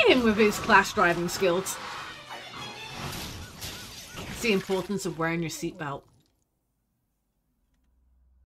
him with his class driving skills. It's the importance of wearing your seatbelt.